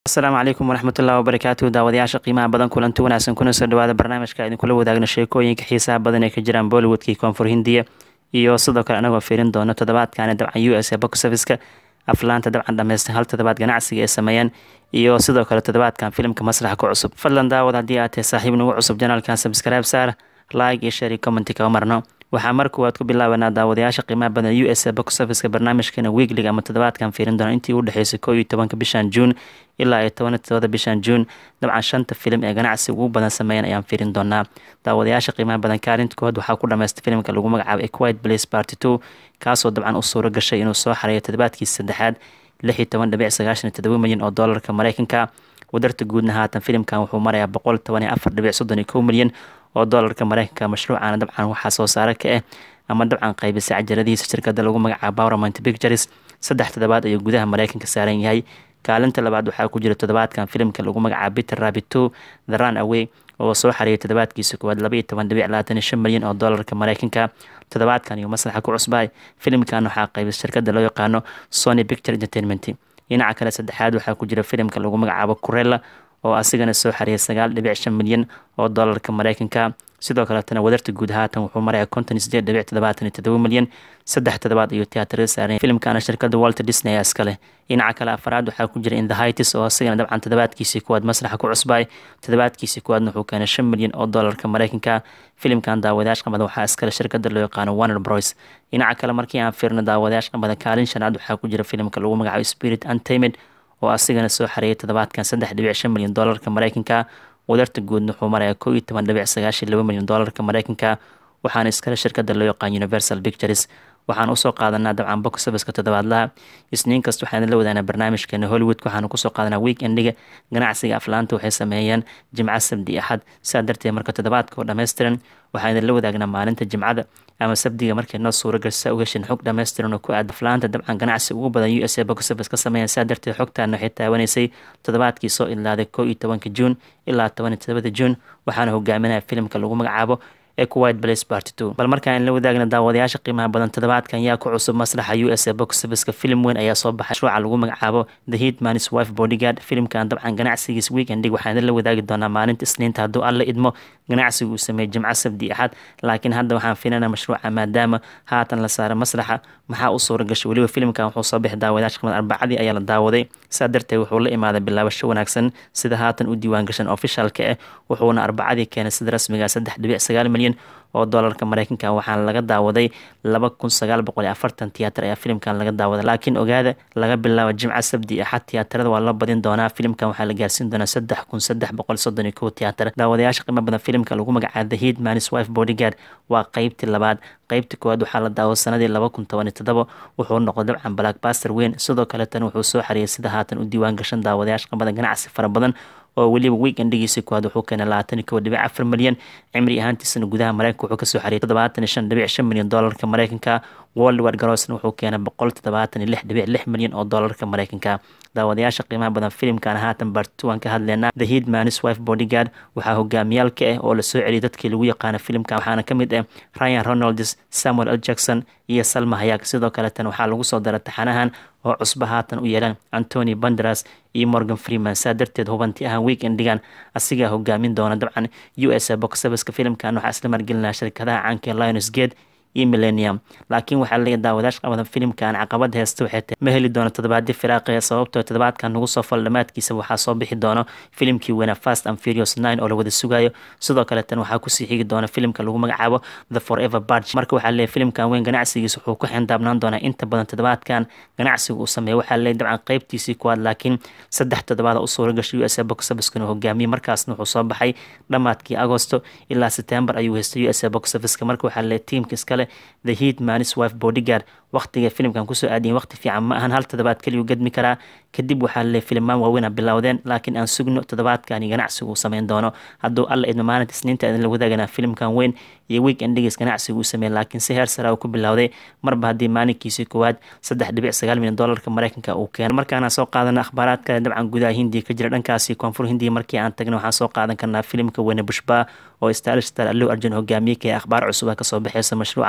asalaamu calaykum waraxmatullahi wabarakaatu daawadayaasha qiimaha badan kulanti wanaagsan kuna soo dhawaada barnaamijka idinkula wadaagna sheekooyinka xiisaha badan ee ka jiraan bollywoodkii koonfur hindiya iyo sidoo kale anagoo fiirin doono toddobaadkani dabcan u s a box officeka aflaanta dabcan dhammaysta hal toddobaad ganacsiga ay sameeyeen iyo sidoo kale toddobaadkan filimka masraxa ku cusub fadlan daawad haddii aad tahay saaxiib nagu cusub janaalkan subscribe saar like iyo share iyo commenti kama marno waxaa mar koowaad ku bilaabanaa daawadayaasha qiimaha badan u s a box officeka barnaamijkeena weekliga ama toddobaadkan fiirin doona intii u dhexeysay 11 bishan juun ilaa 17 bishan juun dabcan shanta filim ee ganacsiga ugu badan sameeyeen ayaan fiirin doonaa daawadayaasha qiimaha badan kaalinta koowaad waxaa ku dhamaystay filimka lagu magacaabo A Quiet Place Part 2 kaasoo dabcan u suuro gashay inuu soo xareeyo toddobaadkiisa saddexaad 16.97 milyan oo doolarka Mareykanka wadarta guudna haatan filimkan wuxuu marayaa 114.31 milyan oo doolarka Mareykanka mashruucana dabcan waxaa soo saara ka ah ama dabcan qaybisay cajaladiisa shirkadda lagu magacaabo Paramount Pictures saddex toddobaad ayuu gudaha Mareykanka saaran yahay kaalinta labaad waxaa ku jira toddobaadkan filimka lagu magacaabo Peter Rabbit 2 The Runaway oo soo xareeyay toddobaadkiisa koowaad 12.25 milyan oo doolarka Mareykanka toddobaadkan iyo masraxa ku cusbay filimkan waxaa qaybisay shirkadda loo yaqaano Sony Picture Entertainment dhinaca kale saddexaad waxaa ku jira filimka lagu magacaabo Cruella oo asigana soo xareeyay 9.5 milyan oo doolarka Mareykanka sidoo kale tan wadarta guud haatan wuxuu marayaa 58.77 milyan saddex toddobaad iyo tiyaatarada saaran filimkana shirkadda Walt Disney ayaa iska leh dhinaca kale afraad waxaa ku jira In the Heights oo asigana dabcan toddobaadkiisii kuwaad masraxa ku cusbay toddobaadkiisii kuwaadna wuxuu keenay 5 milyan oo doolarka Mareykanka filimkan daawadayaasha qamada waxaa iska leh shirkadda loo yaqaano Warner Bros dhinaca kale markii aan fiirno daawadayaasha qamada kaalin shanaad waxaa ku jira filimka lagu magacaabo Spirit Untamed oo asigana soo xareeyay toddobaadkan 3.5 milyan doolarka Mareykanka wadarta guudna wuxuu marayaa 11.92 milyan doolarka Mareykanka waxaana iskale shirkadda loo yaqaan Universal Pictures waxaan usoo qaadanaa dabcan box officeka toddobaadlaha isniin kasta waxaan la wadaanaa barnaamijkeena Hollywood waxaan kusoo qaadanaa weekendiga ganacsiga aflaanta waxay sameeyeen jimco sabti axad sidaa darteed marka toddobaadka oo dhammaystiran waxaan la wadaagnaa maalinta jimcada ama sabdiga markay noo suuro gasha u heshin xog dhammaystiran oo ku aad aflaanta dabcan ganacsi ugu badan u s a box office ka sameeyeen sidaa darteed xogtaana waxay taawanaysay toddobaadkii soo ilaaday 11 juun ilaa 17 juun waxaana hogaaminaya filimka lagu magacaabo A Quiet Place Part 2 bal markaan la wadaagna daawadayaasha qiimaha badan toddobaadkan yaa ku cusub masraxa u s a box officeka filim weyn ayaa soo baxay mashruuca lagu magacaabo The Hitman's Wife Bodyguard filimkan dabcan ganacsigiis weekendig waxaan la wadaagi doonaa maalinta isniinta hadduu alla idmo ganacsigu uu sameeyay jimco sabti axad laakiin hadda waxaan fiirinaa mashruuca maadaama haatan la saaray masraxa maxaa u suura gashay weliba filimkan wuxuu soo bixi daawadayaasha qiimaha arbacadii ayaa la daawaday sidaa darteed wuxuu la imaaday bilaabasho wanaagsan sida haatan u diiwaan gashan officialka ah wuxuuna arbacadii keenay sida rasmiga 3.9 milyan oo doolarka Mareykanka waxaana laga daawaday 2940 tiyaatar ayaa filimkan laga daawaday laakiin ogaada laga bilaabo jimco sabti axad tiyaatarada waa la badin doonaa filimkan waxaa la gaarsiin doonaa 3331 tiyaatar daawadayaasha qiimo badan filimka lagu magacaabo The Hitman's Wife Bodyguard waa qaybtii labaad qaybta koowaad waxaa la daawaday sanadii 2017 wuxuu noqday dabcan blockbuster weyn sidoo kale tan wuxuu soo xareeyay sida haatan u diiwaan gashan daawadayaasha qiimo badan ganacsi fara badan oo weliba weekendigiisa koowaad wuxuu keenay 21.4 milyan cimri ahaantiisana gudaha Mareykanka wuxuu ka soo xareeyay 75.5 milyan doolarka Mareykanka worldwide grossna wuxuu keenay 176.6 milyan oo doolarka Mareykanka daawadayaasha qiimaha badan filimkan haatan Part 2 aan ka hadlaynaa The Hitman's Wife Bodyguard waxaa hogaamiyaalka ah oo la soo celiyay dadkii lagu yaqaan filimkan waxaana ka mid ah Ryan Reynolds Samuel L Jackson iyo Salma Hayek sidoo kale tan waxaa lagu soo daray taxanahan oo cusba haatan u yeelan Anthony Banderas iyo Morgan Freeman saa darteed hubanti ahaan weekendigan asigaa hogaamin doona dabcan u s a box officeka filimkan waxaa isla margelinaya shirkadaha caanka Lionsgate iyo Millennium laakiin waxaa laga daawadayaasha qabadan filimkan caqabad heesta waxay tahay ma heli doono toddobaadii firaaqaya sababtoo toddobaadkan ugu soo fal dhamaadkiisa waxaa soo bixi doono filimkii weynaa Fast and Furious 9 oo la wada sugayo sidoo kale tan waxaa kusii xigi doona filimka lagu magacaabo The Forever Purge marka waxaa leeyahay filimkan weyn ganacsigiisa wuxuu ku xindaabnaan doonaa inta badan toddobaadkan ganacsiga uu sameeyo waxaa leeyahay dabcan qaybtiisii kuwaad laakiin saddex toddobaad u suura gashay u s a box officeka hogaamiyay markaasna wuxuu soo baxay dhamaadkii Agoosto ilaa September ayuu haystay u s a box officeka marka waxaa leeyahay tiimka iskale The Hitman's Wife Bodyguard waqtiga filimkan kusoo aadiyeen waqti fiican ma ahan hal toddobaad kaliya gadmi karaa kadib waxaa la filmaan waaweyn bilowdeen laakiin aan sugno toddobaadkan ganacsigu uu sameyn doono hadduu alla idmo maalinta isniinta idin la wadaagana filimkan weyn iyo weekendigiis ganacsigu uu sameeyay laakiin si heer sare ku bilowday marba haddii maalinkiisii koowaad 3.9 milyan doolarka Mareykanka uu keenay markaana soo qaadana akhbaaraadka dabcan gudaha Hindiya ka jira dhankaasi koonfur Hindiya markii aan tagno waxaan soo qaadan karnaa filimka Weyne Pushpa oo Star Allu Arjun hogaamiyay akhbaar cusub ka soo baxaysa mashruucan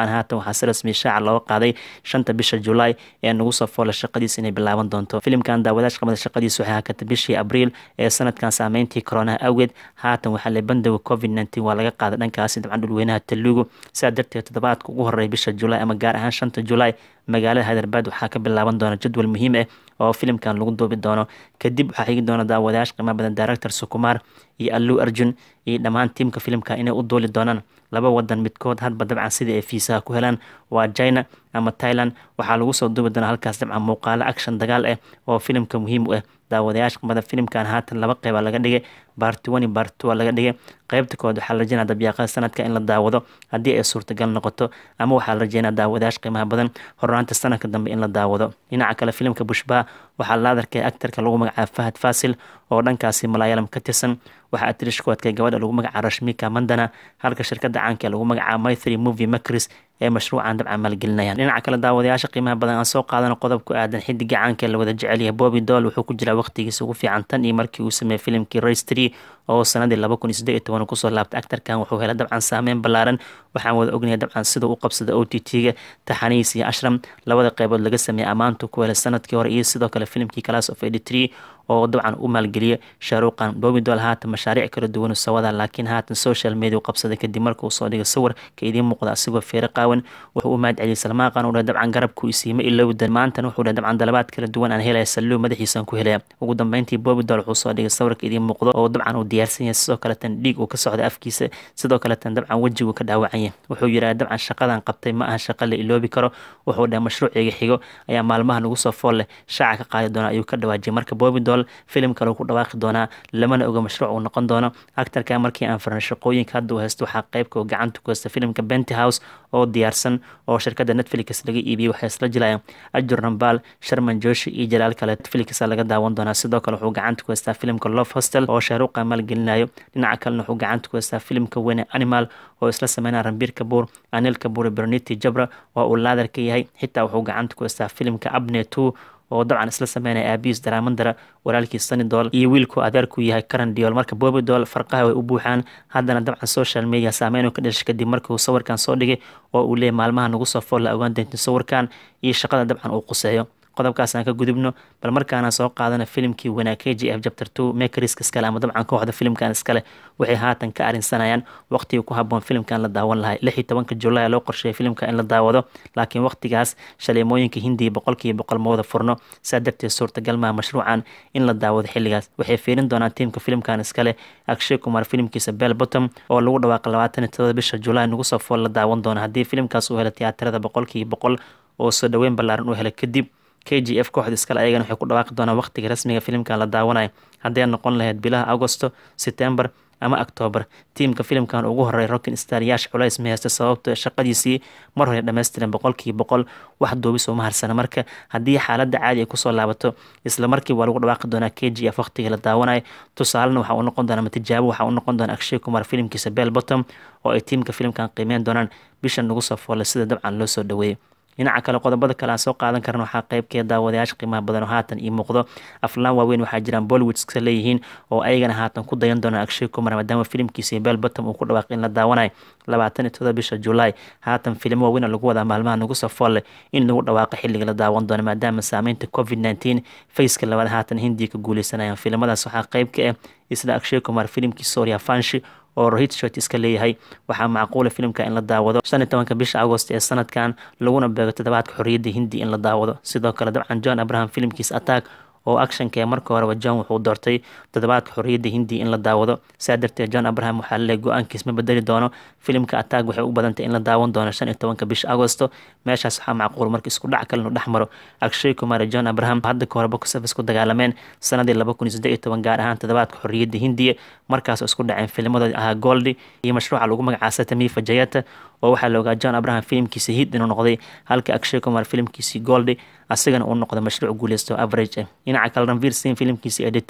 mashruucan haatan waxaa si rasmi shaaca looga qaaday 5 bisha July ee nagu soo foolay shaqadiisa inay bilaaban doonto filimkan daawadayaasha qamada shaqadiisa waxay hakatay bishii Abriil ee sanadkan saameyntii corona awgeed haatan waxaa la bandowga COVID-19 waa laga qaaday dhankaasi dabcan dhulweynaha Telugu sidaa darteed toddobaadka ugu horeeya bisha July ama gaar ahaan 5 July magaalada Hyderabad waxaa ka bilaaban doona jadwal muhiim ah oo filimkan lagu duubi doono kadib waxaa xigi doona daawadayaasha qiimo badan director Sukumar iyo Allu Arjun iyo dhammaan tiimka filimka inay u duuli doonaan laba wadan midkood hadba dabcan sidii ay fiisaha ku helaan waa China ama Thailand waxaa lagu soo duubi doonaa halkaas dabcan muuqaalo action dagaal ah oo filimka muhiim u ah daawadayaasha qimada filimkan haatan laba qayb laga dhigay part 1 iyo part 2 laga dhigay qaybta kood waxaa la rajeynayaa dabiiqada sanadka in la daawado haddii ay suurtagal noqoto ama waxaa la rajeynayaa daawadayaasha qiimaha badan hornaanta sanadka dambe in la daawado dhinaca kale filimka Pushpa waxaa la arkay actorka lagu magacaabo Fahad Fasil oo dhankaasi Malayalam ka tirsan waxaa atrish koodka gabadha lagu magacaabo Rashmika Mandana halka shirkadda caanka lagu magacaabo My3 Movie Makers ee mashruucan dabcan maalgelinayaan dhinaca kale daawadayaasha qiimaha badan aan soo qaadano qodob ku aadan xidiga caanka la wada jecel yahay Bobby Doll wuxuu ku jiraa waqtigiisa ugu fiican tan iyo markii uu sameeyay filimkii Race 3 oo sanadii 2018 ku soo laabtay actorkan wuxuu helay dabcan saameyn ballaaran waxaan wada ognahay dabcan sida uu qabsaday OTT-ga taxaniis iyo ashram labada qaybood laga sameeyay amaantu ku helay sanadkii hore iyo sidoo kale filimkii Class of 83 oo dabcan u maalgeliyay Shaaruqan Bobby Doll haatan mashaariic kala duwan oo sawada laakiin haatan social media uu qabsaday kadib markii uu soo dhigay sawir ka idin muuqda asigoo feer qaawan wuxuu u mahadceliyay Salmaan Khan oo dabcan garabku isiima ilowda maanta wuxuu dabcan dalabaad kala duwan aan helay saluu madaxiisan ku helay ugu dambeyntii Bobby Doll wuxuu soo dhigay sawir ka idin muuqdo oo dabcan uu diyaarsan yahay sidoo kale tan dhiig uu ka socday afkiisa sidoo kale tan dabcan wajigu ka dhaawacan yahay wuxuu yiraahdaa dabcan shaqadan qabtay ma aha shaqo la iloobi karo wuxuu dhahay mashruuciga xigo ayaa maalmaha nagu soo fool leh shaaca ka qaadi doona ayuu ka dhawaajiyay marka Bobby Doll filim kale ku dhawaaqi doona lamana oga mashruuc uu noqon doono actorka markii aan farnay shaqooyinka hadda uu haysto waxa qaybka oo gacanta ku haysta filimka Penthouse oo diyaarsan oo shirkadda Netflix laga iibiyay waxay isla jilayaan Ajur Rambal Sharman Joshi iyo Jalal kale Netflix laga daawan doona sidoo kale wuxuu gacanta ku haystaa filimka Love Hostel oo Shaaruqan maalgelinayo dhinaca kalena wuxuu gacanta ku haystaa filimka Wene Animal oo isla sameynaya Ranbir Kapoor Anil Kapoor Berniti Jabra oo uu laadar ka yahay xitaa wuxuu gacanta ku haystaa filimka Abne 2 oo dabcan isla sameynaya Abis Daramandara walaalkiis Sunny Doll iyo wiilku adeerku yahay Karan Deol marka Bobby Doll farqaha way u buuxaan haddana dabcan social media saameyn uu ka dhashay kadib markii uu sawirkan soo dhigay oo uu leeyahay maalmaha nagu soo fool la ogaan doonto sawirkan iyo shaqada dabcan uu quseeyo qodobkaas aan ka gudubno bal markaana soo qaadana filimkii Wena KGF Chapter 2 Makers iskale ama dabcan kooxda filimkan iskale waxay haatan ka arinsanayaan waqtiga ku haboon filimkan la daawan lahay 16 July loo qorsheeyay filimka in la daawado laakiin waqtigaas shaleemooyinka Hindi 100% mooda furno saadabtay suurtagal ma mashruucan in la daawado xilligaas waxay fiirin doonaan tiimka filimkan iskale Akshay Kumar filimkiisa Bell Bottom oo lagu dhawaaqay 27 bisha July nagu soo fool la daawan doona haddii filimkaas uu helo tiyaatarada 100% oo soo dhaweyn ballaaran u helay kadib KGF kooxda iskale ayagana waxay ku dhawaaqi doonaan waqtiga rasmiga filimkan la daawanayo haddii noqon lahayd bilaha Agosto September ama October tiimka filimkan ugu horeeyay Rockin Star Yash culays ma haysta sababtoo shaqadiisii mar hore dhameystiran 100% wax duubis oo maharsana marka haddii xaaladda caadi ay ku soo laabato isla markii waa lagu dhawaaqi doonaa KGF waqtiga la daawanayo tusaalena waxa uu noqon doonaa tijaabo waxa uu noqon doonaa Akshay Kumar filimkiisa Bell Bottom oo ay tiimka filimkan qiimeyn doonaan bishan nagu soo foolay sida dabcan loo soo dhaweeyay dhinaca kale qodobada kale aan soo qaadan karno waxaa qaybkeeda daawadayaasha qiimaha badan oo haatan ii muuqdo aflaan waaweyn waxaa jiraan Bollywood iska leeyihiin oo ayagana haatan ku dayan doona Akshay Kumar maadaama filimkiisa Bell Bottom uu ku dhawaaqay in la daawanayo 27 bisha July haatan filim waaweyn lagu wada maalmaha nagu soo fool in lagu dhawaaqo xilliga la daawan doono maadaama saameynta COVID-19 faceka labada haatan Hindi ka guuleysanayaan filimadaas waxaa qayb ka ah isla Akshay Kumar filimkiisa Surya Vanshi oo Rohit Shetty iska leeyahay waxaa macquul filimka in la daawado 15 bisha Agosto ee sanadkan laguna beego toddobaadka xorriyadda Hindi in la daawado sidoo kale dabcan John Abraham filimkiisa Attack oo actionka marka hore John wuxuu doortay toddobaadka xorriyadda Hindi in la daawado saadarteed John Abraham waxa la go'aankiisa ma bedeli doono filimka Attack waxay u badantay in la daawan doono 15 bisha Agosto meeshaas waxaa macquul markii isku dhac kale inuu dhaxmaro Akshay Kumar iyo John Abraham hadda ka hor box office ku dagaalameen sanadii 2018 gaar ahaan toddobaadka xorriyadda Hindi markaas isku dhaceen filimada ah Goldie iyo mashruuca lagu magacaabay Tamifa Jayata oo waxaa la ogaa John Abraham filimkiisa hit inuu noqday halka Akshay Kumar filimkiisa Goldie asagana uu noqday mashruuc guuleysto average dhinaca kale Ranveer Singh filimkiisa Eddie 3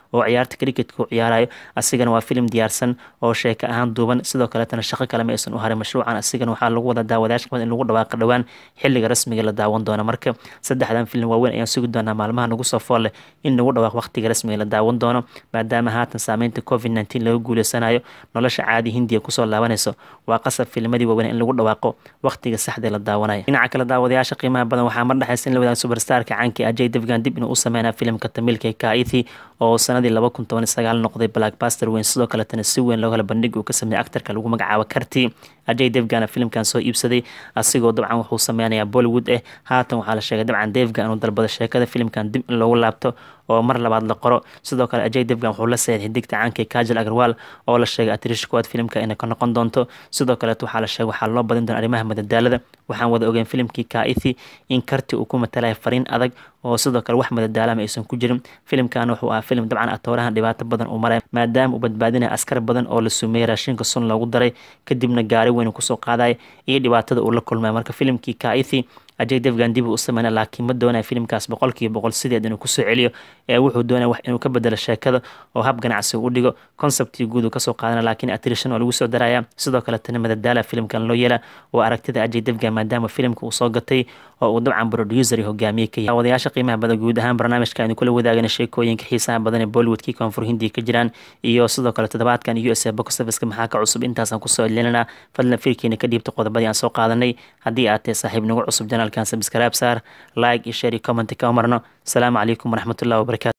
oo ciyaarta cricketka u ciyaarayo asigana waa filim diyaarsan oo sheeko ahaan duuban sidoo kaletana shaqo kale ma aysan u harin mashruucan asigana waxaa lagu wada daawadayaasha in lagu dhawaaqa dhowaan xilliga rasmiga la daawan doono marka saddexdan filim waaweyn ayaan sugi doonaa maalmaha nagu soo fool leh in lagu dhawaaq waqtiga rasmiga la daawan doono maadaama haatan saameynta covid-19 laga guuleysanayo nolosha caadi hindiya kusoo laabanayso waa qasab filmadii waaweyn in lagu dhawaaqo waqtiga saxda la daawanayo dhinaca kale daawadayaasha qiimaha badan waxaa mar dhexaysa in la wadaago superstarka caanka Ajay Devgan dib inuu u sameynaa filimka tamilka Kaithi oo sanadii 2019 noqday blockbuster weyn sidoo kaletana si weyn loo kala bandhig uu ka sameeyay actorka lagu magacaabo Karti Ajay Devgan filimkan soo iibsaday asigoo dabcan wuxuu sameynayaa Bollywood haatan waxaa la sheegay dabcan Devgan inuu dalbado sheekada filimkan dib in loogu laabto oo mar labaad la qoro sidoo kale Ajay Devgan wuxuu la saxiixay xidigta caanka Kajal Agarwal oo la sheegay atrish kuwaad filimka inay ka noqon doonto sidoo kale waxaa la sheegay waxaa loo badin doonaa arrimaha madadaalada waxaan wada ogeyn filimkii Kaithi in Karti uu ku matalay fariin adag oo sidoo kale wax madadaalama aysan ku jirin filimkan wuxuu ahaa filim dabcan atoorahan dhibaato badan uu maray maadaama uu badbaadinaya askar badan oo la sumeeyay raashinka sun loogu daray kadibna gaari weyn ku soo qaaday iyo dhibaatada uu la kulmay marka filimkii Kaithi Ajay Devgan dib u sameeyay laakiin ma doonayo filimkaas 100% sideed inuu ku soo celiyo wuxuu doonaya wax inuu ka bedelo sheekada oo hab ganacsi u dhigo conceptii guud uu ka soo qaadana laakiin attrition oo lagu soo daraya sidoo kale tan madadaala filimkan loo yeela oo aragtida Ajay Devgan maadaama filimka uu soo gatay oo uu dabcan producer hogaamiye ka yahay wadayaasha qiimaha badan guud ahaan barnaamijka aynu kula wadaagana sheekooyinka xiisaha badan ee Bollywoodkii koonfur Hindiya ka jiraan iyo sidoo kale toddobaadkan USA box office maxaa ka cusub intaasaan ku soo celinana fadlan fiirkiina ka dhiibta qodobadii aan soo qaadanay haddii aad tahay saaxiib nagu cusub channelkan subscribe saar like iyo share iyo comment ka marno السلام عليكم ورحمة الله وبركاته